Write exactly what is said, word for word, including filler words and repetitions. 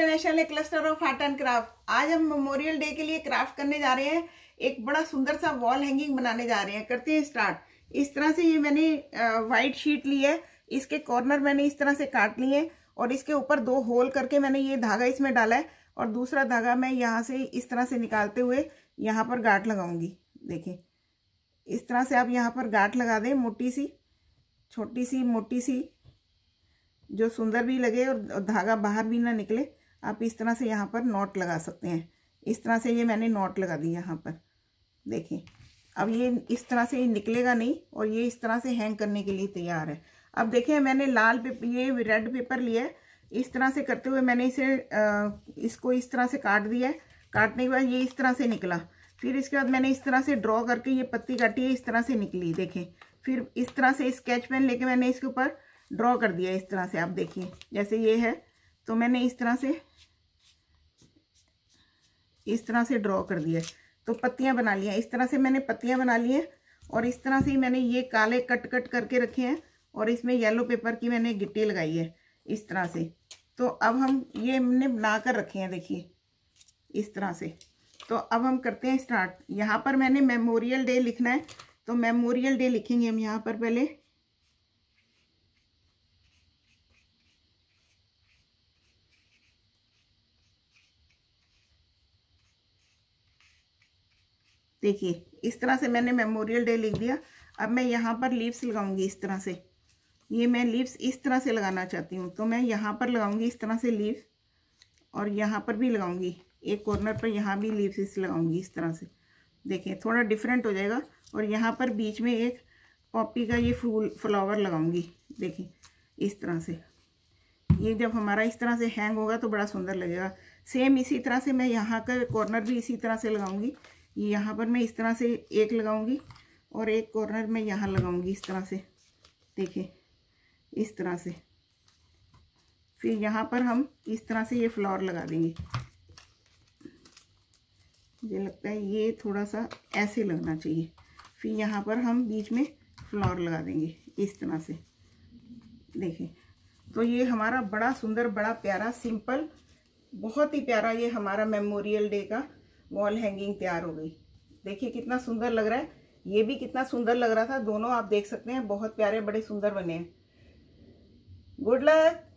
International cluster of art and craft. आज हम memorial day के लिए क्राफ्ट करने जा रहे हैं। एक बड़ा सुंदर सा वॉल हैंगिंग बनाने जा रहे हैं। करते हैं स्टार्ट। इस तरह से ये मैंने वाइट शीट ली है, इसके कॉर्नर मैंने इस तरह से काट लिए और इसके ऊपर दो होल करके मैंने ये धागा इसमें डाला है और दूसरा धागा मैं यहाँ से इस तरह से निकालते हुए यहाँ पर गांठ लगाऊंगी। देखिए इस तरह से आप यहाँ पर गांठ लगा दें, मोटी सी, छोटी सी, मोटी सी, जो सुंदर भी लगे और धागा बाहर भी ना निकले। आप इस तरह से यहाँ पर नॉट लगा सकते हैं। इस तरह से ये मैंने नॉट लगा दी यहाँ पर। देखिए अब ये इस तरह से ये निकलेगा नहीं और ये इस तरह से हैंग करने के लिए तैयार है। अब देखिए मैंने लाल पेपर, ये रेड पेपर लिया है। इस तरह से करते हुए मैंने इसे आ, इसको इस तरह से काट दिया है। काटने के बाद ये इस तरह से निकला। फिर इसके बाद मैंने इस तरह से ड्रॉ करके ये पत्ती काटी है, इस तरह से निकली। देखें फिर इस तरह से स्केच पेन लेके मैंने इसके ऊपर ड्रॉ कर दिया इस तरह से। आप देखिए जैसे ये है तो मैंने इस तरह से इस तरह से ड्रॉ कर दिया तो पत्तियां बना लिया। इस तरह से मैंने पत्तियां बना ली हैं और इस तरह से मैंने ये काले कट कट करके रखे हैं और इसमें येलो पेपर की मैंने गिट्टी लगाई है इस तरह से। तो अब हम ये हमने बना कर रखे हैं, देखिए इस तरह से। तो अब हम करते हैं स्टार्ट। यहाँ पर मैंने मेमोरियल डे लिखना है तो मेमोरियल डे लिखेंगे हम यहाँ पर। पहले देखिए इस तरह से मैंने मेमोरियल डे लिख दिया। अब मैं यहाँ पर लीव्स लगाऊंगी इस तरह से। ये मैं लीव्स इस तरह से लगाना चाहती हूँ तो मैं यहाँ पर लगाऊंगी इस तरह से लीव्स और यहाँ पर भी लगाऊंगी, एक कॉर्नर पर यहाँ भी लीव्स इस लगाऊंगी इस तरह से। देखिए थोड़ा डिफरेंट हो जाएगा। और यहाँ पर बीच में एक पॉपी का ये फूल फ्लावर लगाऊंगी। देखिए इस तरह से ये जब हमारा इस तरह से हैंग होगा तो बड़ा सुंदर लगेगा। सेम इसी तरह से मैं यहाँ का कॉर्नर भी इसी तरह से लगाऊंगी। यहाँ पर मैं इस तरह से एक लगाऊंगी और एक कॉर्नर में यहाँ लगाऊंगी इस तरह से। देखिए इस तरह से। फिर यहाँ पर हम इस तरह से ये फ्लावर लगा देंगे। मुझे लगता है ये थोड़ा सा ऐसे लगना चाहिए। फिर यहाँ पर हम बीच में फ्लावर लगा देंगे इस तरह से। देखिए तो ये हमारा बड़ा सुंदर, बड़ा प्यारा, सिंपल, बहुत ही प्यारा ये हमारा मेमोरियल डे का वॉल हैंगिंग तैयार हो गई। देखिए कितना सुंदर लग रहा है। ये भी कितना सुंदर लग रहा था। दोनों आप देख सकते हैं, बहुत प्यारे, बड़े सुंदर बने हैं। Good luck.